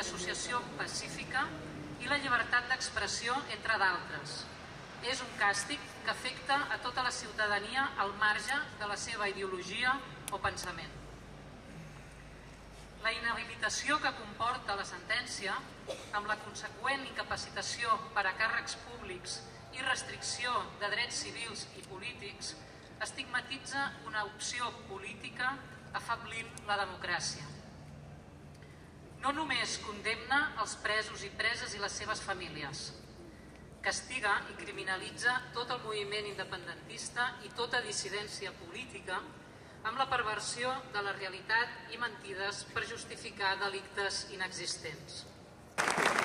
associació pacífica i la llibertat d'expressió, entre d'altres. És un càstig que afecta a tota la ciutadania al marge de la seva ideologia o pensament. La inhabilitació que comporta la sentència, amb la conseqüent incapacitació per a càrrecs públics i restricció de drets civils i polítics, estigmatitza una opció política afablint la democràcia. No només condemna els presos i preses i les seves famílies, castiga i criminalitza tot el moviment independentista i tota dissidència política amb la perversió de la realitat i mentides per justificar delictes inexistents.